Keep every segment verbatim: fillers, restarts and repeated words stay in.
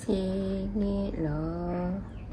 Sini lah.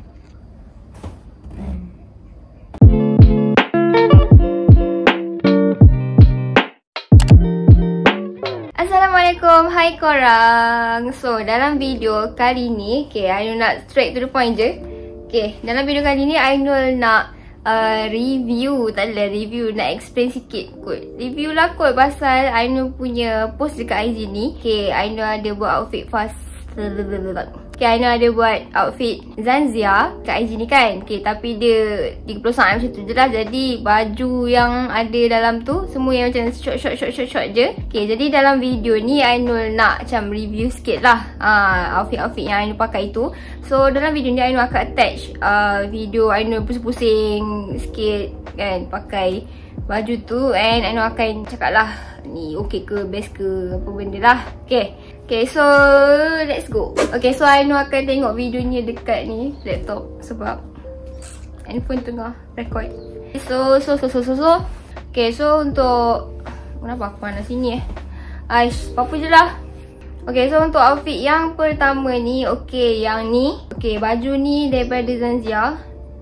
Assalamualaikum, hai korang. So, dalam video kali ni, okay, Ainul nak straight to the point je. Okay, dalam video kali ni Ainul nak uh, review, tak adalah review, nak explain sikit kot. Review lah kot pasal Ainul punya post dekat I G ni. Okay, Ainul ada buat outfit fast. Okay, Ainul ada buat outfit Zanzia kat I G ni kan. Okay, tapi dia tiga puluh saat macam tu je lah. Jadi baju yang ada dalam tu semua yang macam short short short short short je. Okay, jadi dalam video ni Ainul nak macam review sikit lah uh, outfit-outfit yang Ainul pakai tu. So dalam video ni Ainul akan attach uh, video Ainul pusing-pusing sikit kan pakai baju tu. And Ainul akan cakap lah ni okay ke, best ke, apa benda lah. Okay, okay, so let's go. Okay, so Ainul akan tengok videonya dekat ni laptop sebab handphone tengah record. So, so, so, so, so, so. Okay, so untuk kenapa aku panas sini eh Aish, apa-apa je lah. Okay, so untuk outfit yang pertama ni, okay, yang ni, okay, baju ni daripada Zanzia.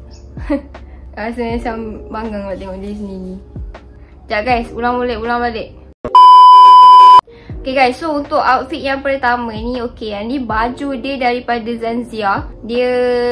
Rasa macam banggang nak tengok dia sini ni. Sekejap guys, ulang balik, ulang balik. Okay guys, so untuk outfit yang pertama ni, okay, yang ni baju dia daripada Zanzia. Dia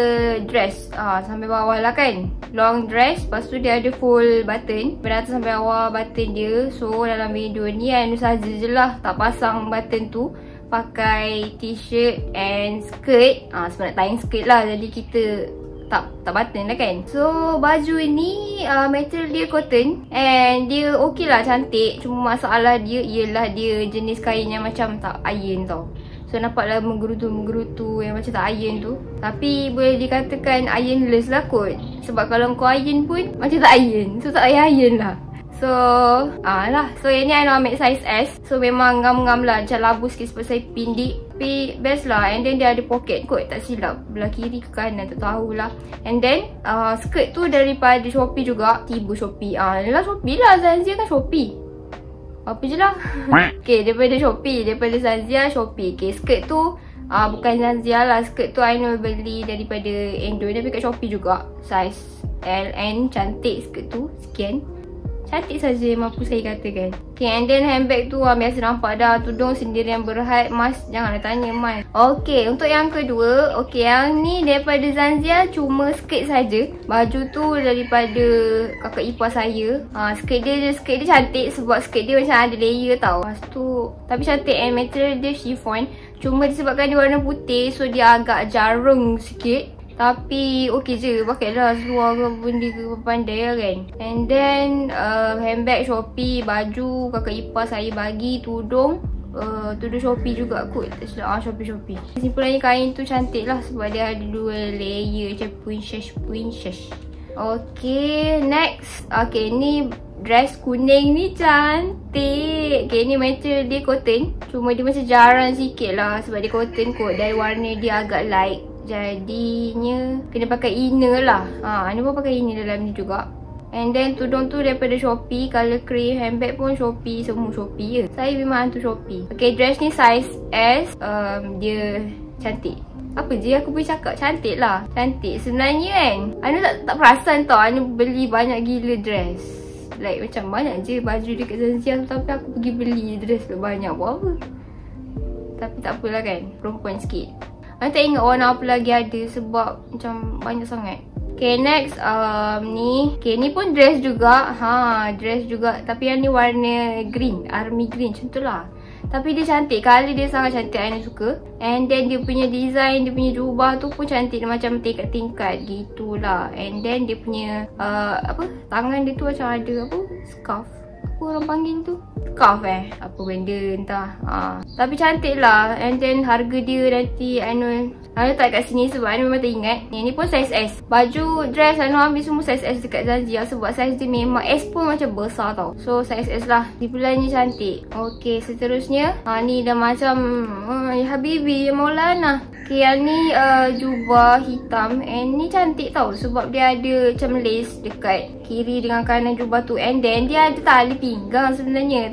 dress ah, sampai bawah lah kan, long dress. Lepas tu dia ada full button, dari atas sampai bawah button dia. So dalam video ni Ainul saja je lah tak pasang button tu, pakai t-shirt and skirt. Ah, sebenarnya tying skirt lah, jadi kita tak tak button lah kan. So baju ni uh, material dia cotton and dia okey lah, cantik. Cuma masalah dia ialah dia jenis kain yang macam tak iron tau. So nampaklah menggerutu-menggerutu yang macam tak iron tu. Tapi boleh dikatakan ironless lah kot. Sebab kalau kau iron pun macam tak iron. So tak payah iron lah. So, ah lah. So yang ni Ainul ambil size S. So memang ngam-ngam lah, macam labu sikit sebab saya pindik. Tapi best lah. And then dia ada pocket kot, tak silap. Belah kiri ke kanan, tak tahulah. And then uh, skirt tu daripada Shopee juga. Tiba Shopee. Ah, lah Shopee lah, Zanzia kan Shopee. Apa je lah. Okay, daripada Shopee. Daripada Zanzia, Shopee. Okay, skirt tu uh, bukan Zanzia lah. Skirt tu Ainul beli daripada Endo. Tapi kat Shopee juga. Size L N. Cantik skirt tu. Sekian. Cantik saja, mampu saya katakan. Okay, and then handbag tu ah, biasa nampak dah. Tudung sendirian berhad. Mas, janganlah tanya Mas. Okay, untuk yang kedua. Okay, yang ni daripada Zanzia, cuma skirt saja. Baju tu daripada kakak ipar saya. ha, Skirt dia, skirt dia cantik sebab skirt dia macam ada layer tau. Lepas tu, tapi cantik, and material dia chiffon. Cuma disebabkan dia warna putih, so dia agak jarang sikit. Tapi okey je, pakailah seluar ke benda ke, pandai lah kan. And then uh, handbag Shopee, baju kakak ipar saya bagi, tudung uh, tudung Shopee juga kot. Ah, Shopee Shopee. Kesimpulannya kain tu cantik lah sebab dia ada dua layer macam princess princess. Okay, next. Okay, ni dress kuning ni cantik. Okay, ni material dia cotton. Cuma dia macam jarang sikit lah sebab dia cotton kot. Dan warna dia agak light. Jadinya kena pakai inner lah. Ha, ni pun pakai inner dalam ni juga. And then tudung tu daripada Shopee, color cream. Handbag pun Shopee, semua Shopee je. Saya memang hantu Shopee. Okay, dress ni size S. um, Dia cantik. Apa je aku boleh cakap, cantik lah. Cantik sebenarnya kan. Ainul tak, tak perasan tau Ainul beli banyak gila dress. Like macam banyak je baju dekat Zanzia tu, tapi aku pergi beli dress banyak buat apa. Tapi tak apalah kan, perempuan sikit. Aku tak ingat warna apa lagi ada sebab macam banyak sangat. Okay, next um, ni. Okay, ni pun dress juga. Ha, dress juga. Tapi yang ni warna green, army green macam tu lah. Tapi dia cantik, colour dia sangat cantik, Ainul suka. And then dia punya design, dia punya jubah tu pun cantik. Dia macam tingkat-tingkat gitulah. And then dia punya uh, apa, tangan dia tu macam ada apa, scarf. Apa orang panggil tu? Scarf eh, apa benda entah. ha. Tapi cantik lah. And then harga dia nanti Ainul Ainul tak kat sini sebab Ainul memang tak ingat. Ni, ni pun size S. Baju dress Ainul ambil semua size S dekat Zanzia sebab size dia memang S pun macam besar tau. So size S lah. Dipulannya cantik. Okay, seterusnya ha, ni dah macam uh, ya Habibi, ya Maulana. Okay, yang ni uh, jubah hitam. And ni cantik tau sebab dia ada macam lace dekat kiri dengan kanan jubah tu. And then dia ada tali pinggang sebenarnya.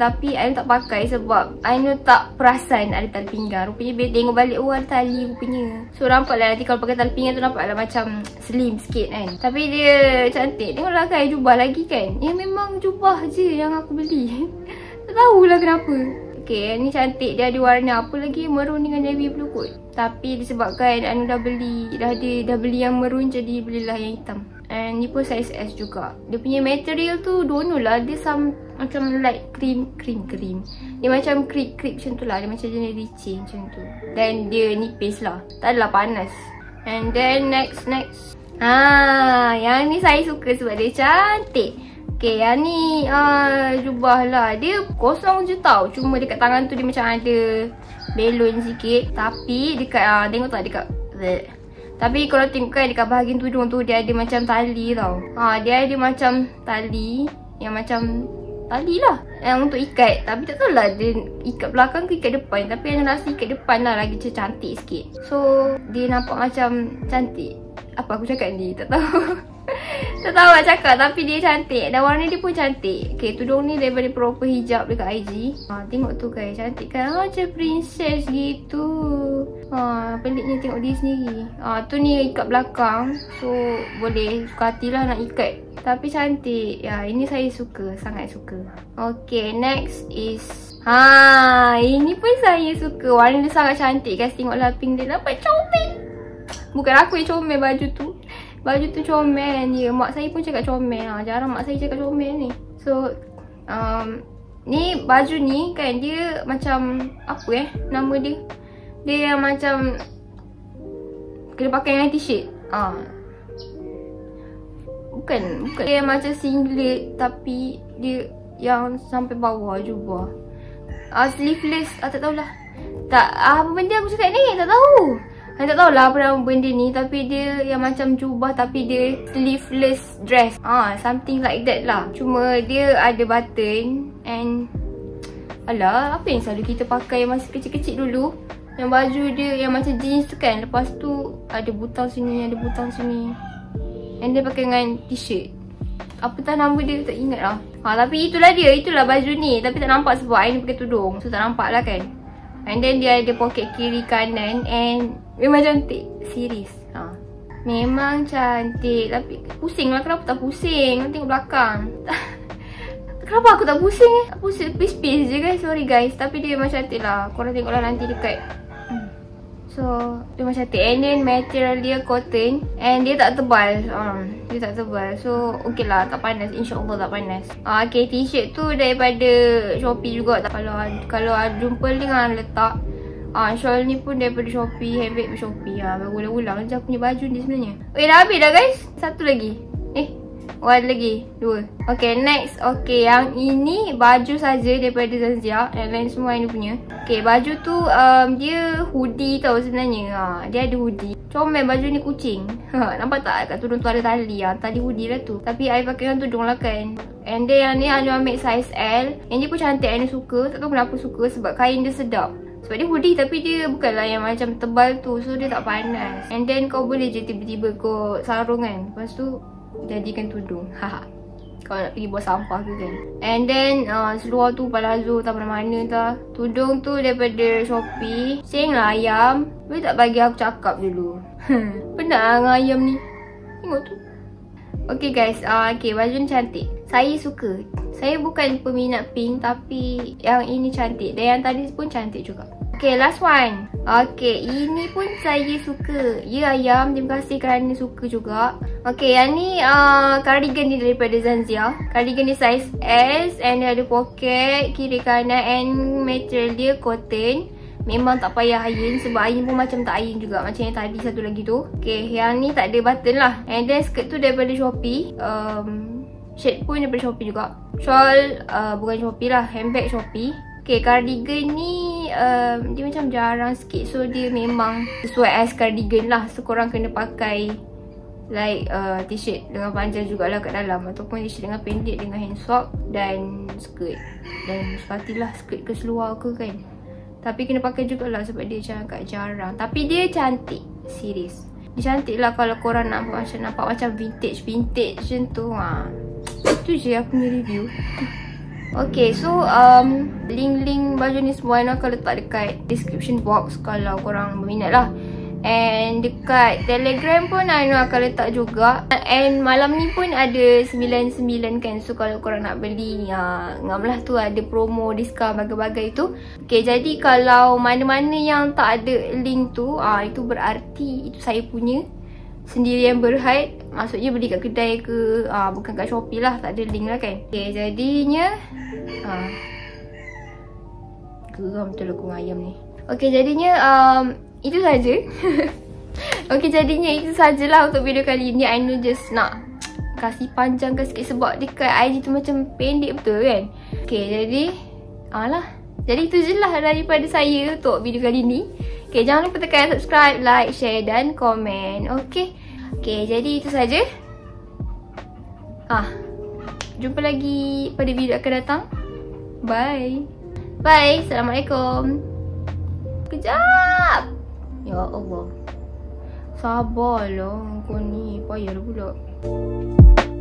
Tapi Ainul tak pakai sebab Ainul tak perasan ada tali pinggang. Rupanya bila tengok balik, oh ada tali rupanya. So nampak lah nanti kalau pakai tali pinggang tu nampak lah macam slim sikit kan. Tapi dia cantik. Tengoklah kan jubah lagi kan. Ya memang jubah je yang aku beli. Tak tahulah kenapa. Okay, ni cantik. Dia ada warna apa lagi? Maroon dengan navy blue kot. Tapi disebabkan Anu dah beli, dah ada, dah beli yang maroon, jadi belilah yang hitam. And ni pun size S juga. Dia punya material tu don't know lah. Dia some, macam light cream, cream, cream. Dia macam creep-creep macam tu lah. Dia macam jenis licin macam tu. Dan dia nipis lah. Tak adalah panas. And then next, next. Ah, yang ni saya suka sebab dia cantik. Okay, yang ni uh, jubah lah. Dia kosong je tau. Cuma dekat tangan tu dia macam ada belon sikit. Tapi dekat, uh, tengok tak dekat bleh. Tapi kalau tengok kan dekat bahagian tudung tu dia ada macam tali tau. Ha, dia ada macam tali. Yang macam tali lah. Yang untuk ikat. Tapi tak tahu lah dia ikat belakang ke ikat depan. Tapi yang rasa ikat depan lah lagi macam cantik sikit. So dia nampak macam cantik. Apa aku cakap ni? Tak tahu. Tak tahu nak cakap tapi dia cantik. Dan warna dia pun cantik. Okay, tudung ni daripada Proper Hijab dekat I G. Ha, tengok tu guys, cantik kan? Ha, macam princess gitu. Ha, peliknya tengok dia sendiri. Ha, tu ni ikat belakang. So boleh suka hatilah nak ikat. Tapi cantik. Ya, ini saya suka, sangat suka. Okay, next is ha, ini pun saya suka. Warna dia sangat cantik guys. Tengoklah pink dia nampak comel. Bukan aku yang comel baju tu. Baju tu comel je. Mak saya pun cakap comel lah. Jarang mak saya cakap comel ni. So um, ni baju ni kan dia macam apa eh nama dia. Dia yang macam kena pakai dengan t-shirt. Ah. Bukan, bukan dia yang macam singlet tapi dia yang sampai bawah jubah. Ah, sleeveless. Ah, tak tahulah. Tak, ah, apa benda aku cakap ni? Tak tahu. Saya tak tahulah apa nama benda ni. Tapi dia yang macam jubah tapi dia sleeveless dress. Ah, something like that lah. Cuma dia ada button. And alah, apa yang selalu kita pakai masa kecil-kecil dulu. Yang baju dia yang macam jeans tu kan. Lepas tu ada butang sini, ada butang sini. And dia pakai dengan t-shirt. Apa tak nama dia, tak ingat lah. Ha, tapi itulah dia, itulah baju ni. Tapi tak nampak sebab I ni pakai tudung. So tak nampak lah kan. And then dia ada poket kiri kanan. And memang cantik. Serius. Ha. Memang cantik. Tapi pusing lah. Kenapa tak pusing? Tengok belakang. Kenapa aku tak pusing eh? Tak pusing. Pis-pis je guys. Sorry guys. Tapi dia memang cantik lah. Korang tengoklah nanti dekat. Hmm. So dia memang cantik. And then material dia cotton. And dia tak tebal. um, Dia tak tebal. So okay lah. Tak panas. InsyaAllah tak panas. uh, Okay, t-shirt tu daripada Shopee juga. Kalau kalau ada jumpa dengan letak. Ah, shawl ni pun daripada Shopee, handbag pun Shopee. Ah, berulang-ulang je aku punya baju ni sebenarnya. Eh, dah habis dah guys. Satu lagi. Eh, oh ada lagi. Dua. Okay, next. Okay, yang ini baju saja daripada Zanzia. Yang lain semua ini punya. Okay, baju tu um, dia hoodie tau sebenarnya. Ha, dia ada hoodie. Comel baju ni kucing. Ha, nampak tak kat tudung tu ada tali. Ha, tali hoodie lah tu. Tapi I pakai dengan tudung lah kan. And then yang ni I ambil size L. Yang ni pun cantik. I suka. Tak tahu kenapa suka. Sebab kain dia sedap. Sebab dia hoodie tapi dia bukanlah yang macam tebal tu. So dia tak panas. And then kau boleh je tiba-tiba kau sarung kan. Lepas tu jadikan tudung. Haha. Kalau nak pergi buat sampah tu kan. And then uh, seluar tu palazzo tak mana-mana tak. Tudung tu daripada Shopee. Seng lah ayam. Boleh tak bagi aku cakap dulu. Penat lah dengan ayam ni. Tengok tu. Okay guys. Uh, okay, baju ni cantik. Saya suka. Saya bukan peminat pink tapi yang ini cantik. Dan yang tadi pun cantik juga. Okay, last one. Okay, ini pun saya suka. Ya ayam, terima kasih kerana suka juga. Okay, yang ni uh, cardigan ni daripada Zanzia. Cardigan ni size S. And dia ada poket kiri kanan. And material dia cotton. Memang tak payah iron. Sebab iron pun macam tak iron juga. Macam yang tadi satu lagi tu. Okay, yang ni tak ada button lah. And then skirt tu daripada Shopee. Um... Shirt pun daripada Shopee juga. Shawl uh, bukan Shopee lah. Handbag Shopee. Okay, cardigan ni um, dia macam jarang sikit. So dia memang sesuai as cardigan lah. So korang kena pakai like uh, t-shirt dengan panjang jugalah kat dalam. Ataupun t-shirt dengan pendek dengan hand sock. Dan skirt. Dan sepatilah skirt ke seluar ke kan. Tapi kena pakai jugalah sebab dia macam agak jarang. Tapi dia cantik. Serius. Dia cantik lah kalau korang nampak macam, nampak macam vintage-vintage macam tu. Ha. Itu je aku punya review. Okay, so um, link-link baju ni semua Aina akan letak dekat description box kalau korang berminat lah. And dekat Telegram pun Aina akan letak juga. And malam ni pun ada sembilan puluh sembilan kan. So kalau korang nak beli, ya, ngam lah tu ada promo, diskaun, bagai-bagai tu. Okay, jadi kalau mana-mana yang tak ada link tu, ah itu berarti itu saya punya sendirian berhad. Maksudnya beli kat kedai ke, ah bukan kat Shopee lah, tak ada link lah kan. Okay, jadinya ah geram betul aku dengan ayam ni. Okay, jadinya um, itu saja. Okay, jadinya itu sajalah untuk video kali ni. I know just nak kasih panjangkan sikit sebab dekat I G tu macam pendek betul kan. Okay, jadi alah, jadi itu je lah daripada saya untuk video kali ni. Okay, jangan lupa tekan subscribe, like, share dan komen. Okay, okay, jadi itu saja. Ah, jumpa lagi pada video akan datang. Bye. Bye. Assalamualaikum. Kejap. Ya Allah. Sabarlah kau ni. Payahlah pula.